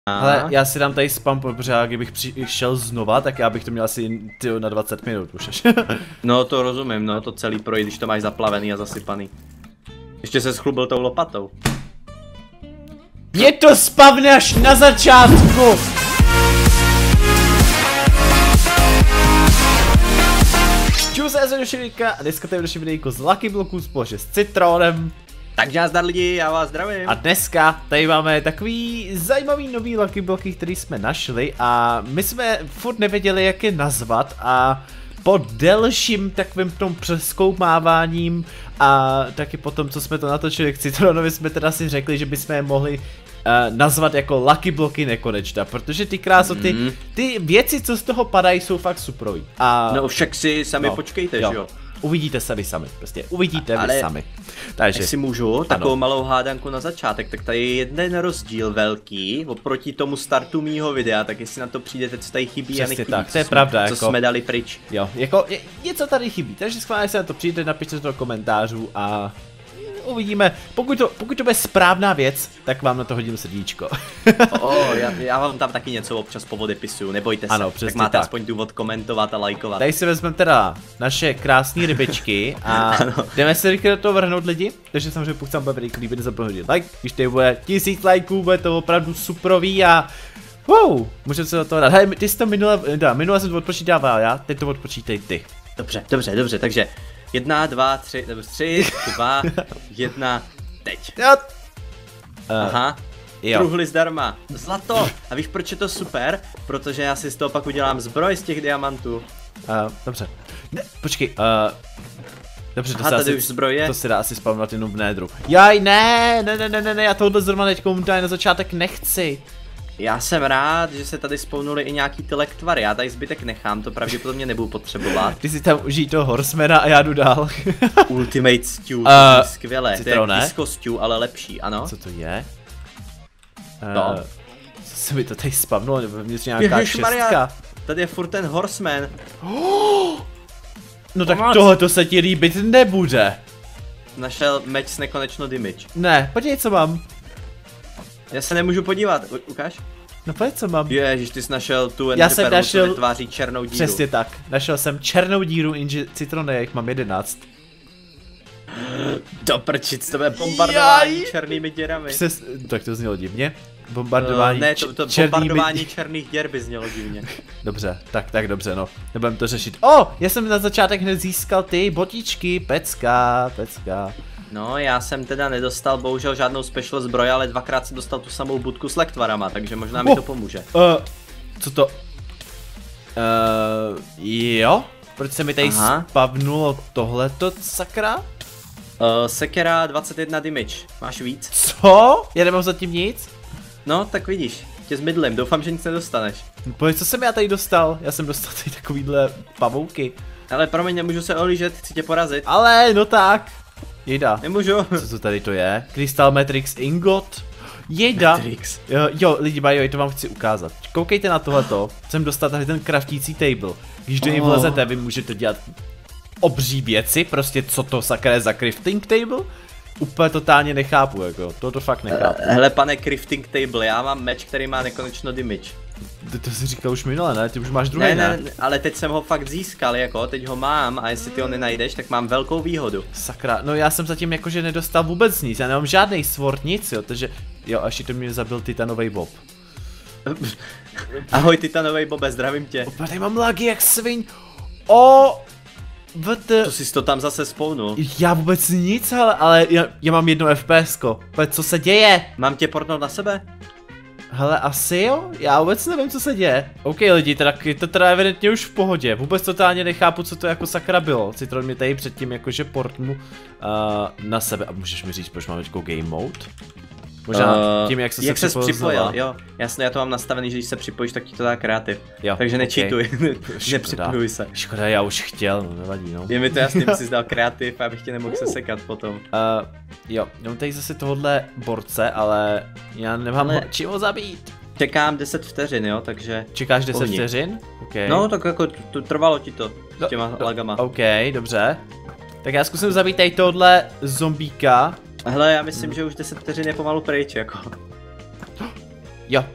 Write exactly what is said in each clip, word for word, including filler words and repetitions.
Ale já si dám tady spam, protože já kdybych přišel znova, tak já bych to měl asi tyjo, na dvacet minut už. No to rozumím, no to celý projít, když to máš zaplavený a zasypaný. Ještě se schlubil tou lopatou. Mě to spavne až na začátku! Čus, já jsem Doševíka a dneska tady došli videjko z Lucky Blocků společně s Citronem. Takže já zdar lidi, já vás zdravím. A dneska tady máme takový zajímavý nový Lucky Blocky, který jsme našli a my jsme furt nevěděli, jak je nazvat a po delším takovým tom přezkoumáváním a taky po tom, co jsme to natočili k Citronovi, jsme teda si řekli, že bychom je mohli uh, nazvat jako Lucky Blocky nekonečna, protože ty krásoty, mm. ty věci, co z toho padají, jsou fakt suprový. A no však si sami no, počkejte, jo. že jo? Uvidíte se vy sami, prostě uvidíte ale vy sami. Takže si můžu takovou ano. malou hádanku na začátek, tak tady je jeden rozdíl velký oproti tomu startu mýho videa, tak jestli na to přijdete, co tady chybí. Přesně a nechybí, tak, to je co pravda, jsme, jako, co jsme dali pryč. Jo, jako je, něco tady chybí, takže schválně se na to přijde, napište to do komentářů a uvidíme, pokud to, pokud to bude správná věc, tak vám na to hodím srdíčko. oh, já, já vám tam taky něco občas povodepisuju, nebojte se, ano, tak máte tak. aspoň důvod komentovat a lajkovat. Tady si vezmeme teda naše krásné rybičky a jdeme se rychle do toho vrhnout lidi, takže samozřejmě pokud se vám bude líbit, nezapomeňte hodit like, když tady bude tisíc lajků, bude to opravdu suprový a wow, můžeme se do toho dát. Hej, ty jsi to minule, da, minule jsem to odpočítával já, teď to odpočítej ty. Dobře, dobře, dobře, takže jedna, dva, tři, nebo tři, dva, jedna, teď. Jo. Aha, jo. Truhly zdarma, zlato. A víš, proč je to super? Protože já si z toho pak udělám zbroj z těch diamantů. Uh, dobře. Ne, počkej, uh, dobře, to Aha, se tady asi, už zbroj je. To se dá asi spavnovat jenom v nédru. Jaj, ne, ne, ne, ne, ne, ne, já tohle zrovna teď na začátek nechci. Já jsem rád, že se tady spounuly i nějaký ty lektvary, já tady zbytek nechám, to pravděpodobně nebudu potřebovat. Ty si tam užij toho horsemana a já jdu dál. Ultimate Stew, uh, to je skvělé, Citron, to je disco stew, ale lepší, ano. Co to je? No. Uh, co se mi to tady spavnulo, nebo vnitř nějaká šestka. Tady je furt ten horseman. Oh! No tak tohle se ti líbit nebude. Našel meč s nekonečnou damage. Ne, podívej, co mám. Já se nemůžu podívat, U ukáž? No pojď, co mám. Ježiš, ty jsi našel tu Já jsem našel, co vytváří černou díru. Přesně tak, našel jsem černou díru, inži Citrone, jak mám jedenáct. Do prčic, to bude bombardování Jaj. černými děrami. Přes, tak to znělo divně. Bombardování uh, Ne, to, to černými... bombardování černých děr by znělo divně. Dobře, tak, tak dobře, no. Nebudem to řešit. O, oh, já jsem na začátek hned získal ty botičky, pecka, pecka. No, já jsem teda nedostal bohužel žádnou special zbroj, ale dvakrát jsem dostal tu samou budku s lektvarama, takže možná mi oh, to pomůže. Uh, co to? Uh, jo? Proč se mi tady Aha. spavnulo tohleto, sakra? Uh, sekera dvacet jedna damage, máš víc? Co? Já nemám zatím nic? No, tak vidíš, tě zmydlím, doufám, že nic nedostaneš. Pojď, co jsem já tady dostal? Já jsem dostal tady takovýhle pavouky. Ale promiň, nemůžu se olížet, chci tě porazit. Ale, no tak. Jejda. Nemůžu. Co to tady to je? Crystal Matrix Ingot. Jejda. Matrix. Jo, jo, lidi, by to vám chci ukázat. Koukejte na tohleto. Jsem dostal tady ten craftící table. Když do něj vlezete, vy můžete dělat obří věci. Prostě co to sakra je za crafting table? Úplně totálně nechápu, jako. To to fakt nechápu. Hele, pane crafting table, já mám meč, který má nekonečno damage. To, to jsi říkal už minule, ne? Ty už máš druhý, ne? Ne, ne, ale teď jsem ho fakt získal, jako, teď ho mám a jestli ty ho nenajdeš, tak mám velkou výhodu. Sakra, no já jsem zatím jakože nedostal vůbec nic, já nemám žádný sword, nic, jo, takže, jo, až to mě zabil titanový bob. Ahoj titanový bobe, zdravím tě. Opa, tady mám lagy jak svin. O, vt... To jsi to tam zase spounul. Já vůbec nic, ale, ale já, já mám jedno FPSko, co se děje? Mám tě portnout na sebe? Hele, asi jo? Já vůbec nevím, co se děje. OK lidi, teda je to teda evidentně už v pohodě. Vůbec totálně nechápu, co to jako sakra bylo. Citron mě tady předtím jakože portnu uh, na sebe. A můžeš mi říct, proč máme teďko game mode? Možná uh, tím, jak, jak se připojil, připojil jo. Jasně, já to mám nastavený, že když se připojíš, tak ti to dá kreativ. Jo, takže okay. Nečituj, nepřipojuj se. Škoda, já už chtěl, no nevadí, no. Je mi to jasný, jsi zdal kreativ, abych tě nemohl se sekat potom. Uh, jo, mám tady zase tohohle borce, ale já nemám ale... čím ho zabít. Čekám deset vteřin, jo, takže... Čekáš deset vteřin? Okay. No, tak jako to, trvalo ti to s těma do, lagama. OK, dobře. Tak já zkusím zabít tady tohle zombíka. Hele, já myslím, hmm. že už deset vteřin je pomalu pryč, jako. Jo.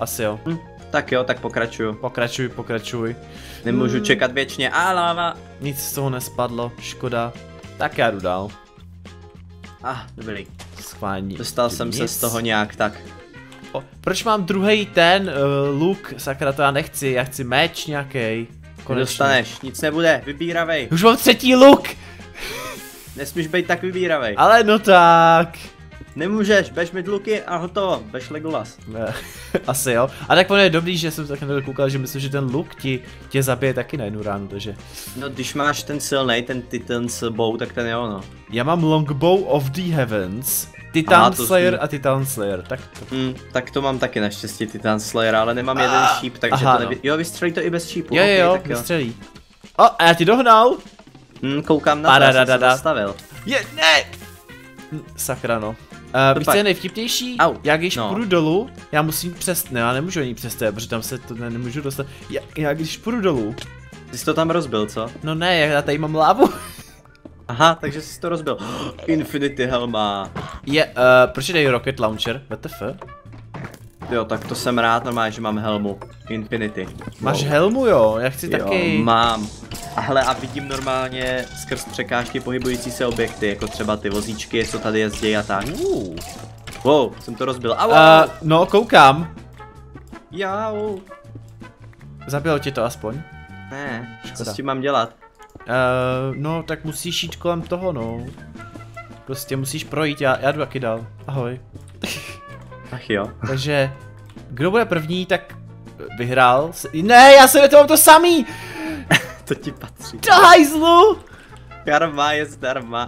Asi jo. Hm, tak jo, tak pokračuju. Pokračuj, pokračuj. Nemůžu Hmm. čekat věčně. A láva. Nic z toho nespadlo, škoda. Tak já jdu dál. Ah, dobrý. Schválně. Dostal jsem se z toho nějak tak. O, proč mám druhý ten uh, luk? Sakra, to já nechci, já chci meč nějaký. Dostaneš, nic nebude, vybíravej. Už mám třetí luk! Nesmíš být tak vybíravej. Ale no tak. Nemůžeš, bež mít luky a hotovo, bež Legolas. Ne, asi jo. A tak ono je dobrý, že jsem tak nedokoukal, že myslím, že ten luk ti, tě zabije taky na jednu ránu, takže. No když máš ten silnej, ten Titan's bow, tak ten je ono. Já mám Longbow of the Heavens, Titan Aha, to Slayer zní. a Titan Slayer, tak to... Hmm, tak to mám taky naštěstí Titan Slayer, ale nemám Ah, jeden šíp, takže aha, to nevy... Jo, vystřelí to i bez šípu. Jo, okay, jo, tak jo. vystřelí. O, a já ti dohnal. Hmm, koukám na to, já jsem se zastavil. Je, ne! Hm, Sakra no. Uh, víš, co je nejvtipnější? Au, Já když no. půjdu dolů, já musím přes... Ne, já nemůžu ani přes té, protože tam se to ne, nemůžu dostat. Já, já když půjdu dolů, Ty jsi to tam rozbil, co? no ne, já tady mám lávu. Aha, takže jsi to rozbil. Infinity helma. Je, uh, proč je tady rocket launcher? W T F? Jo, tak to jsem rád normálně, že mám helmu. Infinity. Máš Wow. helmu, jo, já chci Jo, taky. mám. A hele, a vidím normálně skrz překážky pohybující se objekty, jako třeba ty vozíčky, co tady jezdí a tak. Uh. Wow, jsem to rozbil. Au, Uh, au. no, koukám. Jau. Zabilo tě to aspoň? Ne, co Škoda. s tím mám dělat? Uh, no, tak musíš jít kolem toho, no. Prostě musíš projít, já, já jdu taky dál. Ahoj. Ach jo. Takže, kdo bude první, tak vyhrál. Ne, já jsem to mám to samý! To ti patří. Do hajzlu! Karma je zdarma.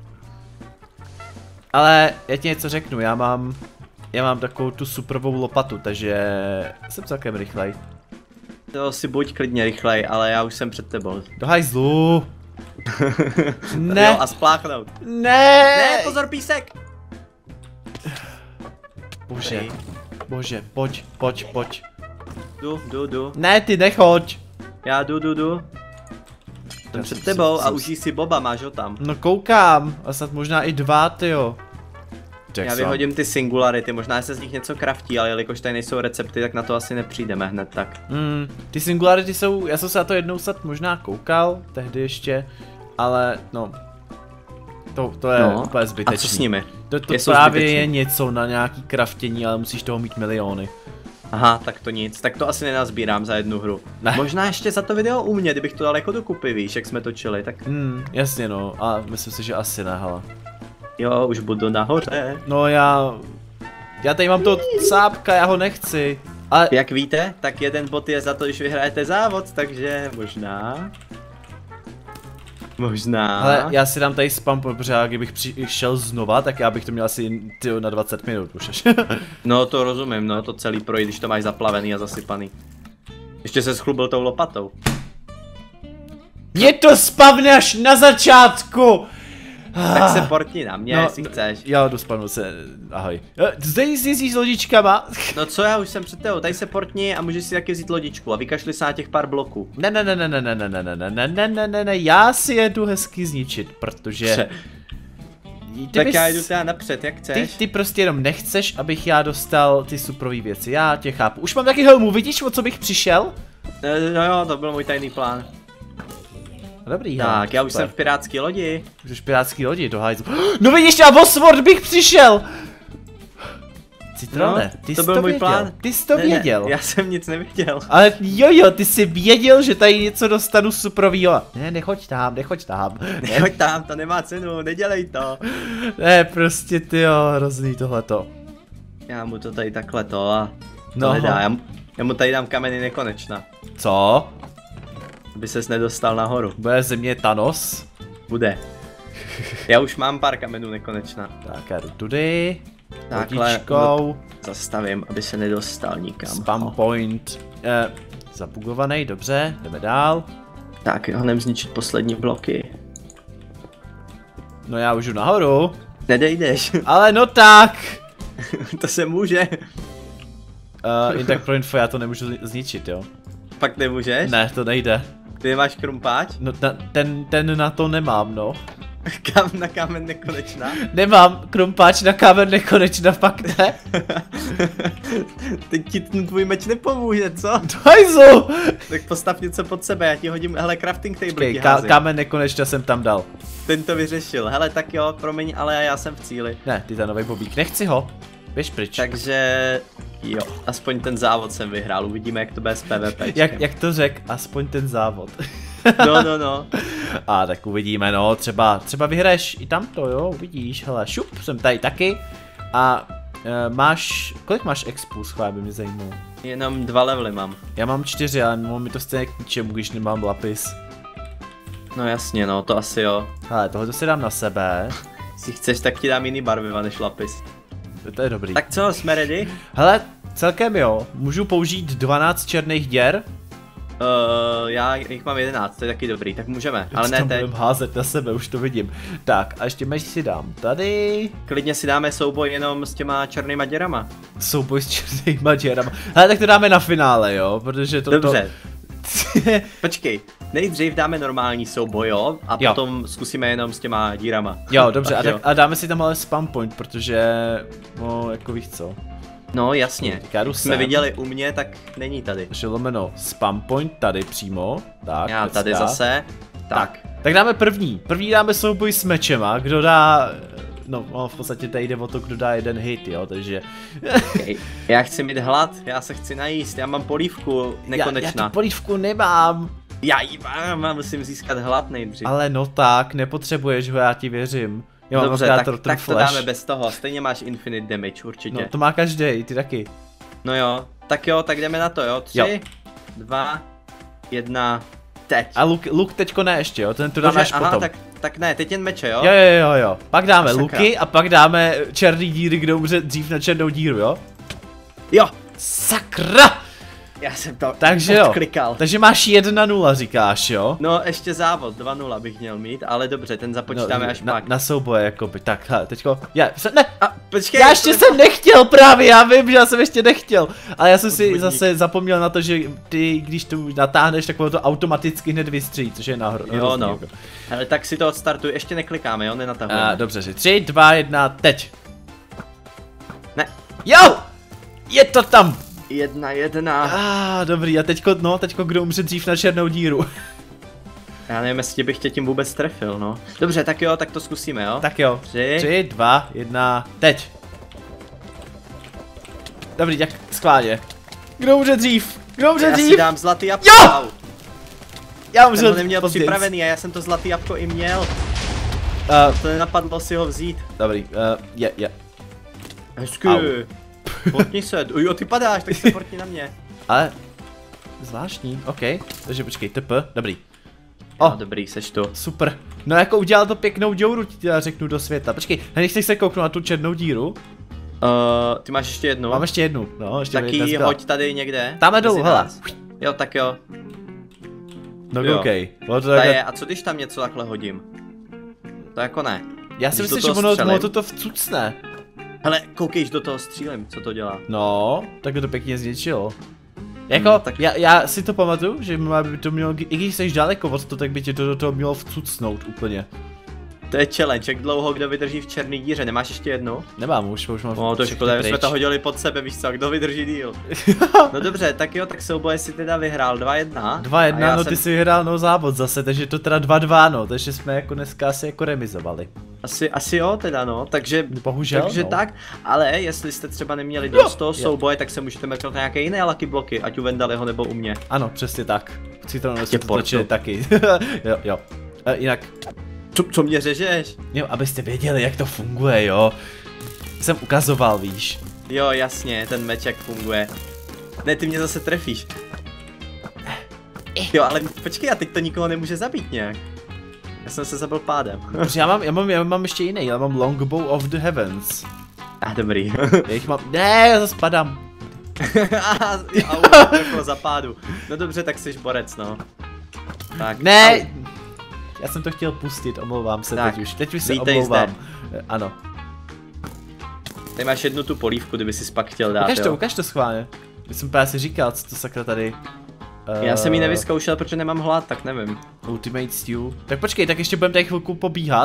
Ale já ti něco řeknu, já mám, já mám takovou tu superovou lopatu, takže jsem celkem rychlej. To si buď klidně rychlej, ale já už jsem před tebou. Do hajzlu! Ne. Jo, a spláchnout. Ne! Ne, pozor, písek! Bože, Hej. bože, pojď, pojď, pojď. Jdu, jdu, jdu. Ne, ty nechoď! Já jdu, jdu, jdu. Jsem Já před jsem- tebou jsem- a užij si Boba, máš ho tam. No koukám, a snad možná i dva, tyjo. Já vyhodím ty singularity, možná se z nich něco kraftí, ale jelikož tady nejsou recepty, tak na to asi nepřijdeme hned tak. Mm, ty singularity jsou, já jsem se na to jednou snad možná koukal, tehdy ještě, ale no, to, to je No, úplně a zbytečný. co s nimi? To, to Jsou právě zbytečný. je něco na nějaký kraftění, ale musíš toho mít miliony. Aha, tak to nic, tak to asi nenazbírám za jednu hru. Ne. Možná ještě za to video u mě, kdybych to dal jako dokupy, víš, jak jsme točili, tak Hmm, jasně no, a myslím si, že asi ne, hele. jo, už budu nahoře. No já, já tady mám to sápka, já ho nechci. Ale Jak víte, tak jeden bod je za to, když vyhrajete závod, takže možná... Možná... Ale já si dám tady spam, protože já kdybych přišel znova, tak já bych to měl asi tyjo, na dvacet minut už až. No to rozumím, no to celý projít, když to máš zaplavený a zasypaný. Ještě se schlubil tou lopatou. Mě to spavne až na začátku! Tak se portni na mě, No, jestli chceš. Já jdu spanu se, ahoj. Eh, Zde jezdíš s lodičkama? No co, já už jsem před tebou, tady se portni a můžeš si taky vzít lodičku a vykašli se na těch pár bloků. Ne, ne, ne, ne, ne, ne, ne, ne, ne, ne, ne, ne, ne, ne, ne, já si jedu hezky zničit, protože... Pře. Ty Tak bys- já jdu teda napřed, jak Ty, chceš. ty prostě jenom nechceš, abych já dostal ty superové věci, já tě chápu. Už mám taky helmu, vidíš, o co bych přišel? Eh, No jo, to byl můj tajný plán. Dobrý, Tak, já už jsem v pirátské lodi. Už v pirátský lodi, do hajzlu. No vidíš, já o Sword bych přišel! Citrone, No, ty to jsi byl to můj věděl, plán. ty jsi to Ne, ne, věděl. já jsem nic nevěděl. Ale jo jo, ty jsi věděl, že tady něco dostanu superovýho. Ne, nechoď tam, nechoď tam. Ne, Nechoď tam, to nemá cenu, nedělej to. ne prostě ty jo, hrozný tohleto. Já mu to tady takhle to a to No. nedá, já, mu- já mu tady dám kameny nekonečna. Co? Aby ses nedostal nahoru. Bude země Thanos? Bude. Já už mám pár kamenů nekonečna. Tak já jdu tudy. Takhle, Lodičkou. Zastavím, aby se nedostal nikam. Spam Oh. point. Eh, zabugovaný, dobře, jdeme dál. Tak, honem zničit poslední bloky. No já už jdu nahoru. Nedejdeš, Ale no tak. to se může. Uh, jen tak pro info, já to nemůžu zni- zničit, jo? Pak nemůžeš? Ne, to nejde. Ty máš krumpáč? No ta, ten, ten na to nemám, no. Kam na kámen nekonečná? Nemám krumpáč na kámen nekonečna, fakt ne. Teď ti ten tvůj meč nepomůže, co? Hajzu! Tak postav něco pod sebe, já ti hodím, hele, crafting table Počkej, ti ká házím. kámen nekonečna jsem tam dal. Ten to vyřešil, hele, tak jo, promiň, ale já jsem v cíli. Ne, ty ta nový bobík, nechci ho. Běž pryč. Takže, jo, aspoň ten závod jsem vyhrál, uvidíme, jak to bude s PvP. Jak, jak to řek, aspoň ten závod. No, no, no. A tak uvidíme, no, třeba, třeba vyhraješ i tamto, jo, uvidíš, hele, šup, jsem tady taky. A e, máš, kolik máš expů, schválně by mě zajímalo. Jenom dva levely mám. Já mám čtyři, ale mám mi to stejně k ničemu, když nemám lapis. No jasně, no, to asi jo. Hele, tohle si dám na sebe. Jestli chceš, tak ti dám jiný barviva než lapis. To je dobrý. Tak co, jsme ready? Hele, celkem jo, můžu použít dvanáct černých děr. Uh, já jich mám jedenáct, to je taky dobrý, tak můžeme, ale ne teď. Budem házet na sebe, už to vidím. Tak, a ještě meč si dám tady. Klidně si dáme souboj jenom s těma černýma děrama. Souboj s černýma děrama. Hele, tak to dáme na finále, jo, protože to... Dobře. Počkej, nejdřív dáme normální souboj, jo, a jo. potom zkusíme jenom s těma dírama. Jo, dobře, tak a, jo. tak, a dáme si tam ale spam point, protože, no, jako víš co. No jasně, Já jdu jsme sem. viděli u mě, tak není tady. Takže lomeno spam point tady přímo, tak. Já pecka. tady zase, tak. Tak, tak dáme první. První dáme souboj s mečema, kdo dá, no, no v podstatě tady jde o to, kdo dá jeden hit, jo, takže. Okay. Já chci mít hlad, já se chci najíst, já mám polívku nekonečná. Já, já tu polívku nemám. Já ji mám, musím získat hlad nejdřív. Ale no tak, nepotřebuješ ho, já ti věřím. Jo, Dobře, mám tak, ten tak to flash. dáme bez toho, stejně máš infinite damage, určitě. No, to má každý, ty taky. No jo, tak jo, tak jdeme na to, jo. Tři, Jo. dva, jedna, teď. A luk, luk teďko ne ještě, jo, ten to dáme až aha, potom. tak, tak ne, teď jen meče, jo? Jo, jo, jo, jo. Pak dáme Sakra. luky a pak dáme černý díry, kdo umře dřív na černou díru, jo? Jo, Sakra! já jsem to Takže jo. odklikal. Takže máš jedna nula, říkáš, jo? No, ještě závod, dva nula bych měl mít, ale dobře, ten započítáme no, až na, pak. na souboje, jakoby, tak, hele, teďko, já, se, ne, A, počkej, já ještě to jsem nechtěl právě, já vím, že já jsem ještě nechtěl, ale já jsem si Podvodník. zase zapomněl na to, že ty, když to natáhneš, tak to automaticky hned vystřílí, což je nahro, Jo, hrozný, no. jako. Ale tak si to odstartuj, ještě neklikáme, jo, nenatahujeme. A, dobře, že tři, dva, jedna, teď. Ne. Jo! Je to tam! Jedna, jedna. Ah, dobrý, a teďko, no, teďko kdo umře dřív na černou díru. Já nevím, jestli bych tě tím vůbec trefil, no. Dobře, tak jo, tak to zkusíme, jo. Tak jo, Tři. tři, dva, jedna, teď. Dobrý, jak schválně. Kdo umře dřív? Kdo umře Já si dřív? dám zlatý jabko. Jo! Au. Já Jsem umřel ho neměl později. připravený a já jsem to zlatý jabko i měl. Uh, To nenapadlo si ho vzít. dobrý, uh, je, je. Hezky. Au. Portni se, jo, ty padáš, tak se portni na mě. Ale, zvláštní, ok. Takže počkej, T P, dobrý. O, O, no, dobrý, seš tu. super. No jako udělal to pěknou děuru, ti já řeknu do světa. Počkej, nechceš se kouknout na tu černou díru? Uh, ty máš ještě jednu? Mám ještě jednu, no, ještě Tak mi jedna ji zbyla. hoď tady někde. Tamhle dolů, mezi hele. nás. Jo, tak jo. No Jo. ok. Bylo to Ta takhle- je, a co když tam něco takhle hodím? To jako ne. Já si Když do myslím, že toho ono, střelím. ono to to vcucne. Hele, koukejš do toho střílem, co to dělá. No, tak to pěkně zničilo. Jako, Hmm, tak... tak- já, já si to pamatuju, že má by to mělo, i když jsi daleko od to, tak by tě to do toho mělo vcucnout úplně. To je challenge, jak dlouho kdo vydrží v černý díře, nemáš ještě jednu? Nemám, už, už mám No to všechny škoda, že jsme pryč. to hodili pod sebe, víš co, kdo vydrží díl. No dobře, tak jo, tak souboje si teda vyhrál dva jedna. dva jedna, A já no jsem- ty si vyhrál no závod zase, takže to teda dva dva, no, takže jsme jako dneska asi jako remizovali. Asi, asi jo teda no, takže, Bohužel, takže no. tak, ale jestli jste třeba neměli dost toho jo. souboje, tak se můžete mrknout na nějaké jiné lucky bloky, ať u Vendaliho nebo u mě. Ano, přesně tak. Citronově Tě jsme to portu. točili taky. Jo, jo. E, jinak, Co, co mě řežeš? jo, abyste věděli, jak to funguje, jo. Jsem ukazoval, víš. Jo, jasně, ten meč jak funguje. Ne, ty mě zase trefíš. Jo, ale počkej, a teď to nikoho nemůže zabít nějak. Já jsem se zabil pádem. Protože já mám, já mám, já mám ještě jiný, já mám Longbow of the Heavens. A dobrý. Já jich mám, ne, já zase padám. Aha, au, trefilo za pádu. No dobře, tak jsi borec, no. Tak. Ne! Au. Já jsem to chtěl pustit, omlouvám se Tak, teď už. Teď už se vítej omlouvám. E, Ano. Tady máš jednu tu polívku, kdyby si pak chtěl dát, Ukaž to, jo. ukaž to schválně. Já jsem právě si říkal, co to sakra tady. Uh, Já jsem ji nevyzkoušel, protože nemám hlad, tak nevím. Ultimate Stew. Tak počkej, tak ještě budeme tady chvilku pobíhat.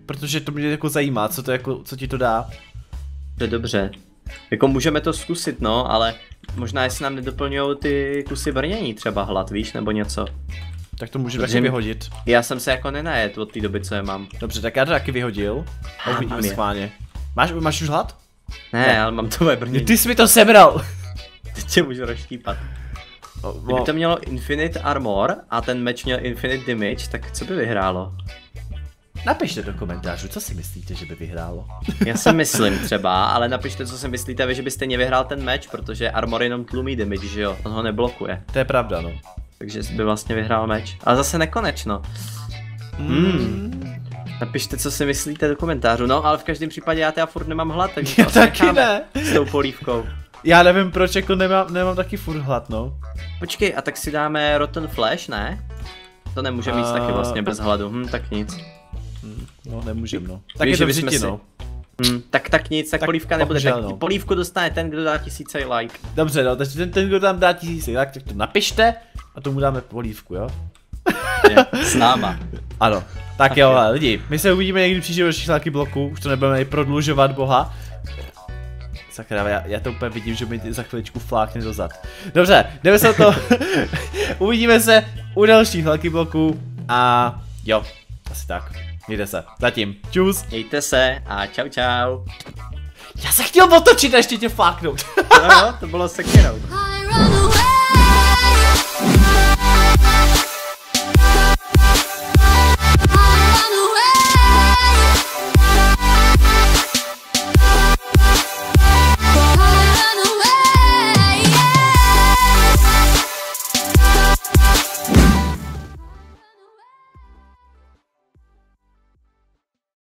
protože to mě jako zajímá, co to jako, co ti to dá. To je dobře. Jako můžeme to zkusit, no, ale možná jestli nám nedoplňují ty kusy brnění třeba hlad, víš, nebo něco. Tak to můžeme taky vyhodit. Já jsem se jako nenajet od té doby, co je mám. Dobře, tak já to taky vyhodil. A Ah, uvidíme mám je. schválně. Máš, máš už hlad? Ne, Ne. ale mám tvoje brnění. Ty jsi mi to sebral! Teď tě můžu rozštípat. O, Kdyby to mělo Infinite Armor a ten meč měl Infinite Damage, tak co by vyhrálo? Napište do komentářů, co si myslíte, že by vyhrálo. Já si myslím třeba, ale napište, co si myslíte vy, že by stejně vyhrál ten meč, protože Armor jenom tlumí damage, že jo? On ho neblokuje. To je pravda, no. Takže by vlastně vyhrál meč. Ale zase nekonečno. Hmm. Napište, co si myslíte do komentářů. No, ale v každém případě já teda furt nemám hlad, takže Já to taky necháme ne. s tou polívkou. Já nevím, proč jako nemám, nemám taky furt hlad, no. Počkej, a tak si dáme Rotten Flesh, ne? To nemůže mít Uh... taky vlastně bez hladu. Hm, tak nic. No, nemůžem, no. Tak Víš, je že to bychom vždycky, si- no. Hm, tak tak nic, tak, Tak polívka nebude. bohužel, Tak no. polívku dostane ten, kdo dá tisíce like. Dobře, no, takže ten, ten, kdo tam dá tisíc, tak, tak to napište a tomu dáme polívku, jo? Je, s náma. Ano. Tak, tak jo, jo, lidi, my se uvidíme někdy příště do dalších Lucky bloků, už to nebudeme i prodlužovat, boha. Sakra, já, já to úplně vidím, že mi za chviličku flákne do zad. Dobře, jdeme se o to. Uvidíme se u dalších Lucky bloků a jo, asi tak. Mějte se. Zatím. Čus. Mějte se a čau čau. Já se chtěl otočit a ještě tě fláknout. No jo, to bylo sekirou.